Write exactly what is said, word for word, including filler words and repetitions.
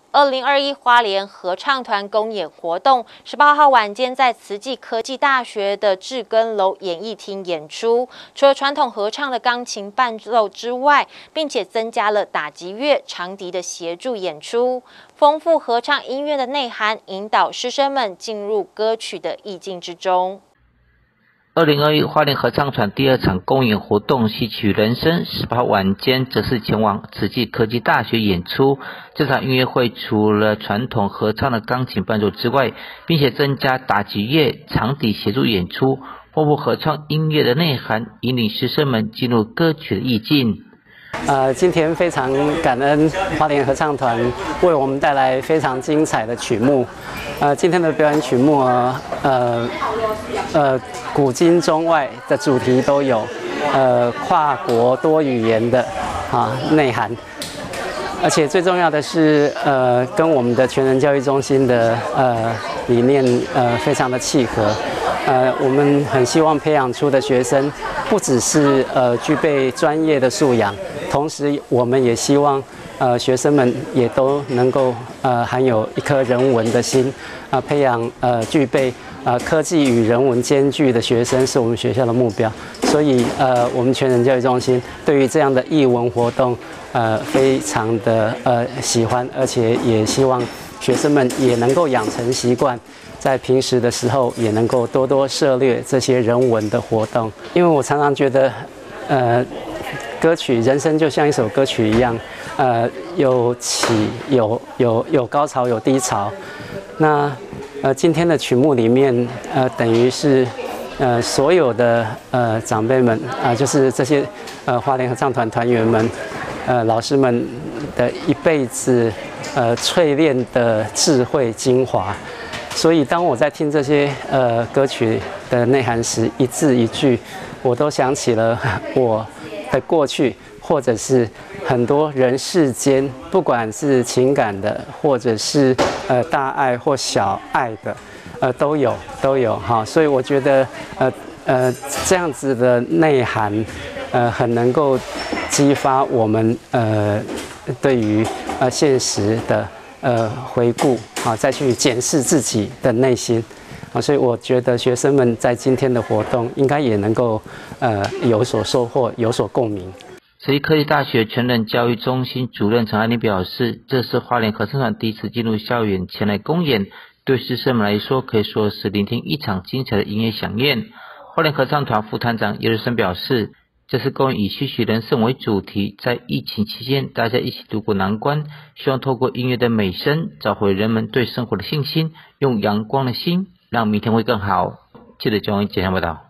二零二一花莲合唱团公演活动，十八号晚间在慈济科技大学的志根楼演艺厅演出。除了传统合唱的钢琴伴奏之外，并且增加了打击乐、长笛的协助演出，丰富合唱音乐的内涵，引导师生们进入歌曲的意境之中。 二零二一花莲合唱团第二场公演活动戏曲人生，十八号晚间则是前往慈济科技大学演出。这场音乐会除了传统合唱的钢琴伴奏之外，并且增加打击乐、长笛协助演出，丰富合唱音乐的内涵，引领师生们进入歌曲的意境。 呃，今天非常感恩花莲合唱团为我们带来非常精彩的曲目。呃，今天的表演曲目呢，呃呃，古今中外的主题都有，呃，跨国多语言的啊内涵，而且最重要的是，呃，跟我们的全人教育中心的呃理念呃非常的契合。呃，我们很希望培养出的学生，不只是呃具备专业的素养，同时我们也希望呃学生们也都能够呃含有一颗人文的心，啊、呃，培养呃具备呃科技与人文兼具的学生是我们学校的目标。所以呃，我们全人教育中心对于这样的艺文活动呃非常的呃喜欢，而且也希望学生们也能够养成习惯。在平时的时候，也能够多多涉猎这些人文的活动，因为我常常觉得，呃，歌曲人生就像一首歌曲一样，呃，有起有有有高潮有低潮。那呃，今天的曲目里面，呃，等于是呃所有的呃长辈们啊、呃，就是这些呃花莲合唱团团员们，呃老师们的一辈子呃淬炼的智慧精华。所以，当我在听这些呃歌曲的内涵时，一字一句，我都想起了我的过去，或者是很多人世间，不管是情感的，或者是呃大爱或小爱的，呃都有都有哈。所以我觉得呃呃这样子的内涵，呃很能够激发我们呃对于呃现实的。呃，回顾啊，再去检视自己的内心啊，所以我觉得学生们在今天的活动应该也能够呃有所收获，有所共鸣。 慈济科技大学全人教育中心主任陈安妮表示，这是花莲合唱团第一次进入校园前来公演，对师生们来说可以说是聆听一场精彩的音乐响宴。花莲合唱团副团长叶日生表示，这次公演以戏曲人生为主题，在疫情期间大家一起度过难关，希望透过音乐的美声找回人们对生活的信心，用阳光的心让明天会更好。记得将会简单报道。